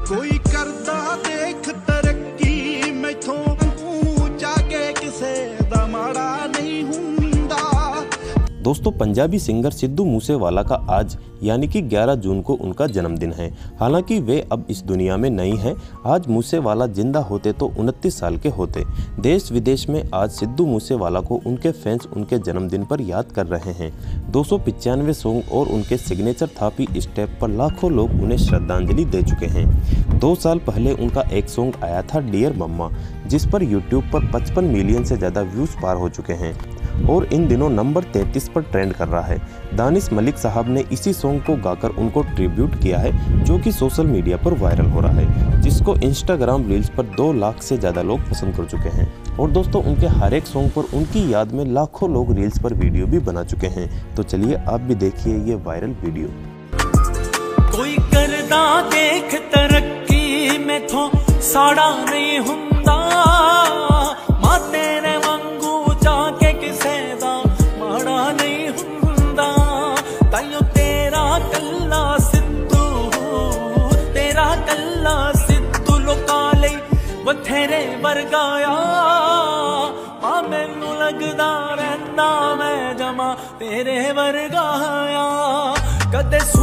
कोई करदा देख तरक्की मैथों जाके किसे दा माड़ा नहीं हुंदा। दोस्तों, पंजाबी सिंगर सिद्धू मूसेवाला का आज यानी कि 11 जून को उनका जन्मदिन है। हालांकि वे अब इस दुनिया में नहीं हैं। आज मूसेवाला जिंदा होते तो 29 साल के होते। देश विदेश में आज सिद्धू मूसेवाला को उनके फैंस उनके जन्मदिन पर याद कर रहे हैं। 295 सॉन्ग और उनके सिग्नेचर थापी स्टेप पर लाखों लोग उन्हें श्रद्धांजलि दे चुके हैं। 2 साल पहले उनका एक सॉन्ग आया था डियर मम्मा, जिस पर यूट्यूब पर 55 मिलियन से ज़्यादा व्यूज़ पार हो चुके हैं और इन दिनों नंबर 33 पर ट्रेंड कर रहा है। दानिश मलिक साहब ने इसी सॉन्ग को गाकर उनको ट्रिब्यूट किया है, जो कि सोशल मीडिया पर वायरल हो रहा है, जिसको इंस्टाग्राम रील्स पर 2 लाख से ज़्यादा लोग पसंद कर चुके हैं। और दोस्तों, उनके हर एक सॉन्ग पर उनकी याद में लाखों लोग रील्स पर वीडियो भी बना चुके हैं। तो चलिए आप भी देखिए ये वायरल वीडियो। कोई करदा देख तरक्की मैथों साड़ा नहीं हुंदा, मां तेरे वांगू जाके किसे दा माड़ा नहीं हुंदा। ताइयों तेरा कल्ला सिद्धू लोकां लई बथेरे वर्गाया। आ मैनू लगदा रहिंदा मैं जमा तेरे वर्गाया। कदे